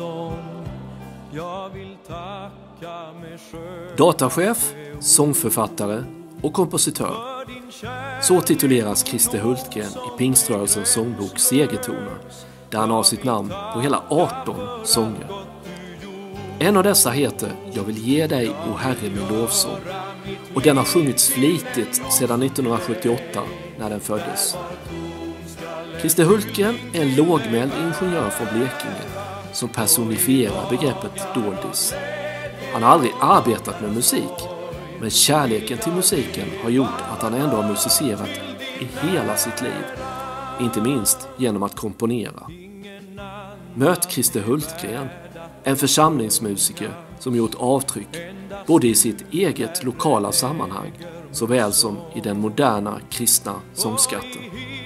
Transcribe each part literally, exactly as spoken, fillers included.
sång. Jag vill tacka mig själv. Datachef, sångförfattare och kompositör. Så tituleras Christer Hultgren i Pingströrelsens sångbok Segertoner, där han har sitt namn på hela arton sånger. En av dessa heter Jag vill ge dig, o Herre, min lovsång, och den har sjungits flitigt sedan nittonhundrasjuttioåtta när den föddes. Christer Hultgren är en lågmäld ingenjör från Blekinge som personifierar begreppet doldis. Han har aldrig arbetat med musik, men kärleken till musiken har gjort att han ändå har musicerat i hela sitt liv, inte minst genom att komponera. Möt Christer Hultgren, en församlingsmusiker som gjort avtryck både i sitt eget lokala sammanhang såväl som i den moderna kristna sångskatten.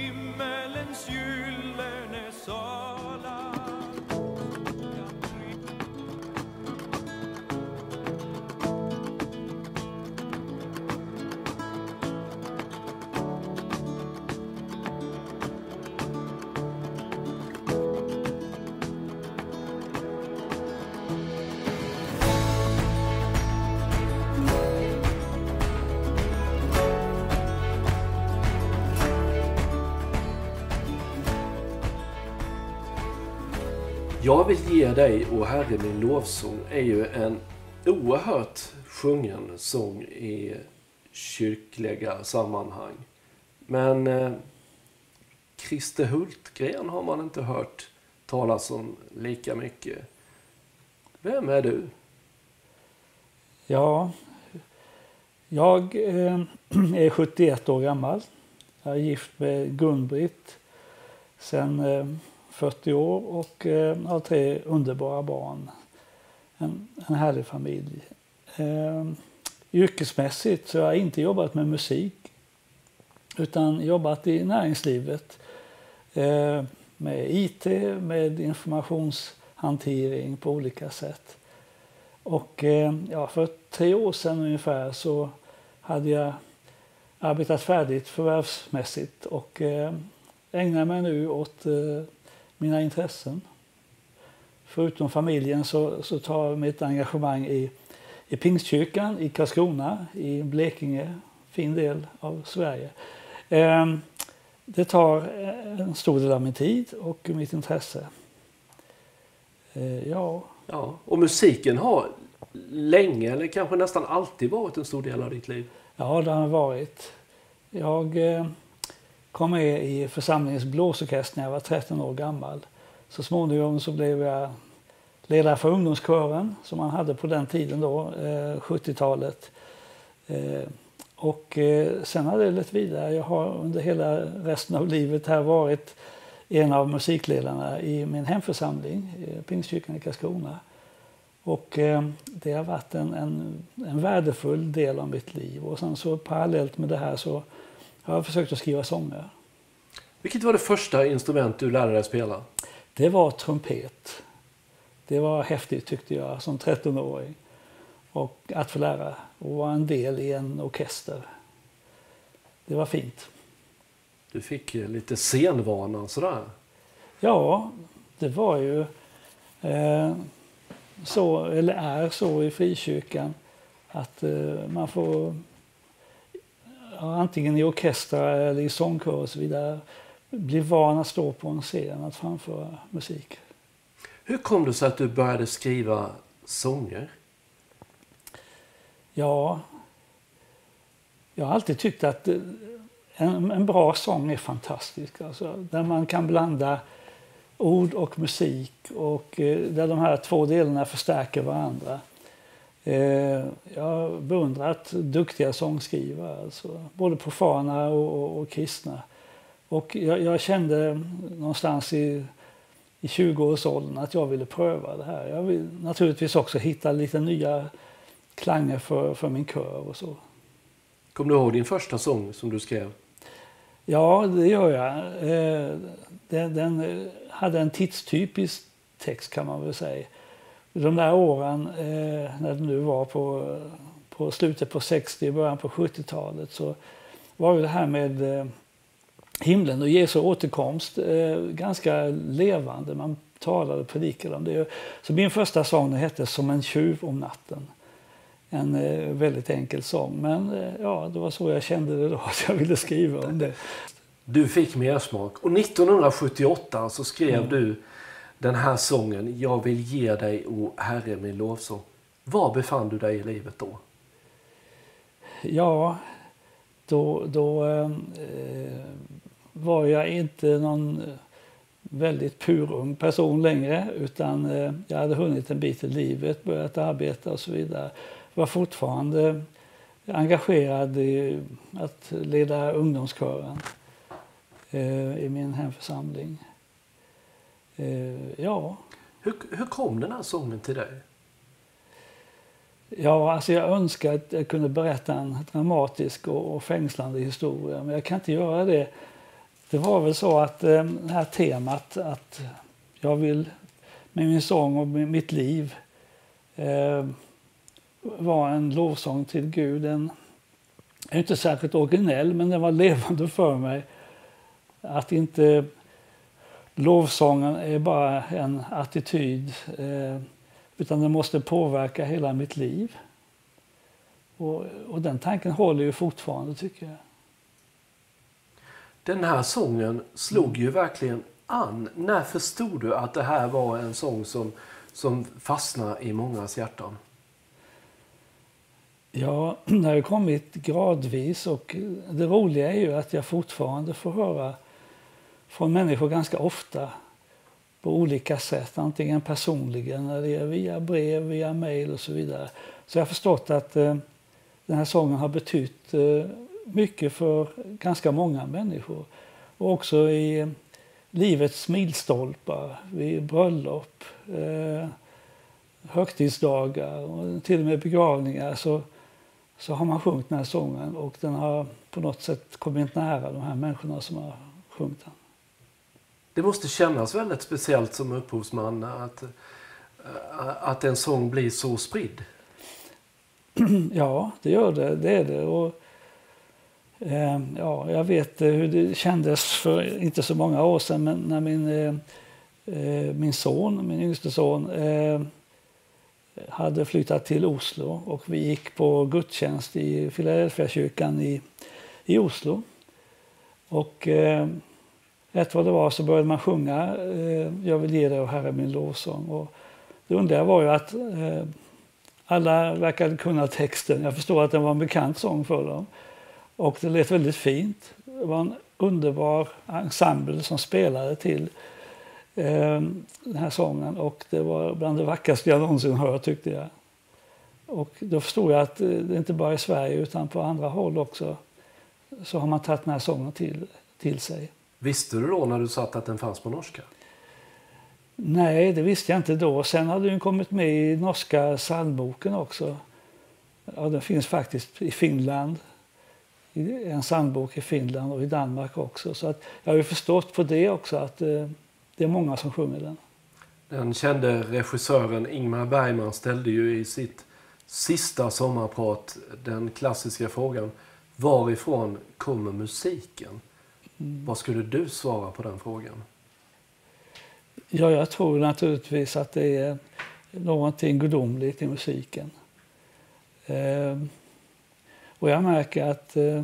Jag vill ge dig, o Herre, min lovsång är ju en oerhört sjungen sång i kyrkliga sammanhang. Men eh, Christer Hultgren har man inte hört talas om lika mycket. Vem är du? Ja, jag eh, är sjuttioett år gammal. Jag är gift med Gun-Britt sedan eh, fyrtio år och eh, har tre underbara barn. En, en härlig familj. Eh, yrkesmässigt så har jag inte jobbat med musik utan jobbat i näringslivet eh, med I T, med informationshantering på olika sätt. Och eh, ja, för tre år sedan ungefär så hade jag arbetat färdigt förvärvsmässigt och eh, ägnar mig nu åt eh, mina intressen. Förutom familjen så, så tar mitt engagemang i, i Pingstkyrkan i Karlskrona, i Blekinge, fin del av Sverige. Eh, det tar en stor del av min tid och mitt intresse. Eh, ja. Ja, och musiken har länge eller kanske nästan alltid varit en stor del av ditt liv. Ja, det har varit. Jag eh, kom med i församlingens blåsorkester när jag var tretton år gammal. Så småningom så blev jag ledare för ungdomskören som man hade på den tiden då, eh, sjuttiotalet. Eh, och eh, sen har det lett vidare. Jag har under hela resten av livet här varit en av musikledarna i min hemförsamling, eh, Pingstkyrkan i Karlskrona. Och eh, det har varit en, en, en värdefull del av mitt liv. Och sen så parallellt med det här så har jag försökt att skriva sånger. Vilket var det första instrument du lärde dig spela? Det var trumpet. Det var häftigt tyckte jag som tretton-åring. Och att få lära och vara en del i en orkester. Det var fint. Du fick lite scenvana sådär. Ja, det var ju eh, så, eller är så i frikyrkan att eh, man får ja, antingen i orkestrar eller i sångkör och så vidare bli van att stå på en scen att framföra musik. Hur kom det sig att du började skriva sånger? Ja, jag har alltid tyckt att en, en bra sång är fantastisk. Alltså, där man kan blanda ord och musik och eh, där de här två delarna förstärker varandra. Eh, jag beundrat duktiga sångskrivare, alltså, både profana och, och, och kristna. Och jag, jag kände någonstans i, i tjugo-årsåldern att jag ville pröva det här. Jag vill naturligtvis också hitta lite nya klanger för, för min kör och så. Kommer du ihåg din första sång som du skrev? Ja, det gör jag. Eh, den, den hade en tidstypisk text kan man väl säga. De där åren, eh, när det nu var på, på slutet på sextio, början på sjuttiotalet, så var det här med eh, himlen och Jesu återkomst eh, ganska levande. Man talade och predikade om det. Så min första sång hette Som en tjuv om natten. En eh, väldigt enkel sång, men eh, ja, det var så jag kände det då, att jag ville skriva om det. Du fick mer smak. Och nittonhundrasjuttioåtta så skrev mm. du den här sången, Jag vill ge dig, o Herre, min lovsång. Var befann du dig i livet då? Ja, då, då eh, var jag inte någon väldigt purung person längre, utan eh, jag hade hunnit en bit i livet, börjat arbeta och så vidare. Jag var fortfarande engagerad i att leda ungdomskören eh, i min hemförsamling. Eh, ja. Hur, hur kom den här sången till dig? Ja, alltså jag önskar att jag kunde berätta en dramatisk och, och fängslande historia, men jag kan inte göra det. Det var väl så att eh, det här temat att jag vill med min sång och med mitt liv eh, var en lovsång till Gud. Den är inte särskilt originell, men den var levande för mig. Att inte lovsången är bara en attityd, eh, utan den måste påverka hela mitt liv. Och, och den tanken håller ju fortfarande, tycker jag. Den här sången slog ju verkligen an. När förstod du att det här var en sång som, som fastnar i mångas hjärtan? Ja, det har kommit gradvis, och det roliga är ju att jag fortfarande får höra från människor ganska ofta på olika sätt, antingen personligen eller via brev, via mejl och så vidare. Så jag har förstått att eh, den här sången har betytt eh, mycket för ganska många människor. Och också i eh, livets milstolpar, vid bröllop, eh, högtidsdagar och till och med begravningar, så, så har man sjungit den här sången, och den har på något sätt kommit nära de här människorna som har sjungit den. Det måste kännas väldigt speciellt som upphovsman att, att en sång blir så spridd. Ja, det gör det. Det är det. Och, eh, ja, jag vet hur det kändes för inte så många år sedan, men när min, eh, min son, min yngste son, eh, hade flyttat till Oslo, och vi gick på gudstjänst i Philadelphia-kyrkan i, i Oslo. Och eh, rätt vad det var så började man sjunga eh, Jag vill ge dig, o Herre, min lovsång. Och det underliga var ju att eh, alla verkade kunna texten. Jag förstår att den var en bekant sång för dem. Och det lät väldigt fint. Det var en underbar ensemble som spelade till eh, den här sången. Och det var bland det vackraste jag någonsin hört, tyckte jag. Och då förstod jag att det inte bara i Sverige utan på andra håll också så har man tagit den här sången till, till sig. Visste du då när du satt att den fanns på norska? Nej, det visste jag inte då. Sen hade den kommit med i norska psalmboken också. Ja, den finns faktiskt i Finland. En psalmbok i Finland och i Danmark också. Så att jag har ju förstått på det också att eh, det är många som sjunger den. Den kände regissören Ingmar Bergman ställde ju i sitt sista sommarprat den klassiska frågan: varifrån kommer musiken? Mm. Vad skulle du svara på den frågan? Ja, jag tror naturligtvis att det är någonting gudomligt i musiken. Eh, och jag märker att eh,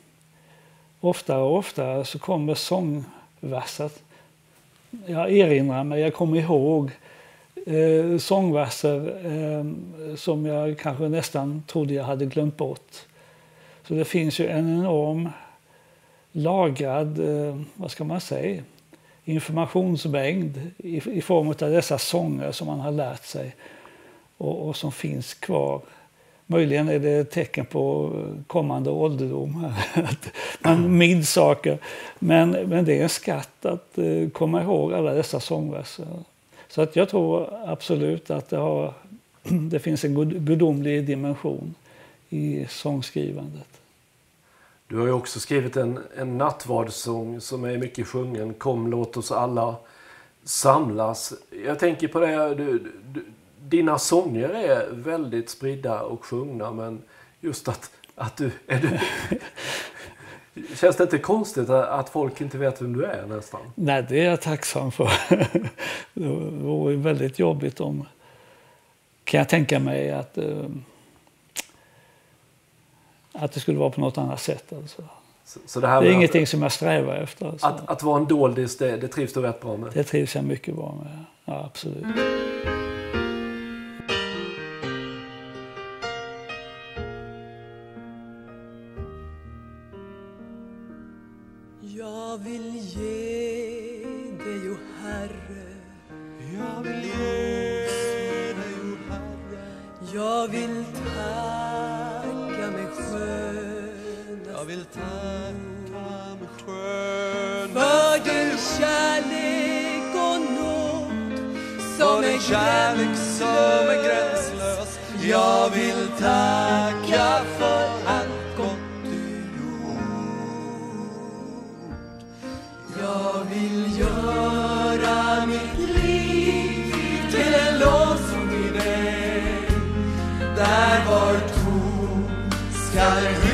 oftare och oftare så kommer sångverser. Jag erinrar mig, jag kommer ihåg eh, sångverser eh, som jag kanske nästan trodde jag hade glömt bort. Så det finns ju en enorm lagrad, eh, vad ska man säga, informationsmängd i, i form av dessa sånger som man har lärt sig och, och som finns kvar. Möjligen är det ett tecken på kommande ålderdom att man minns saker, men, men det är en skatt att eh, komma ihåg alla dessa sångverser. Så att jag tror absolut att det, har, det finns en gudomlig dimension i sångskrivandet. Du har ju också skrivit en, en nattvardssång som är mycket sjungen. Kom, låt oss alla samlas. Jag tänker på det, du, du, dina sånger är väldigt spridda och sjungna, men just att, att du, är du... Känns det inte konstigt att folk inte vet vem du är nästan? Nej, det är jag tacksam för. Det vore väldigt jobbigt om, kan jag tänka mig, att, att det skulle vara på något annat sätt. Alltså. Så, så det här det är att, ingenting som jag strävar efter. Alltså. Att, att vara en doldis, det, det trivs du rätt bra med? Det trivs jag mycket bra med, ja, absolut. Jag vill ge dig, o Herre. Jag vill ge dig, o Herre. Jag vill tacka med sköna. Jag vill tacka med sköna. För din kärlek och nåd som är kärlek som är gränslös. Jag vill tacka för allt gott. Jag vill göra mitt liv till en lovsång i dig, där var ton skall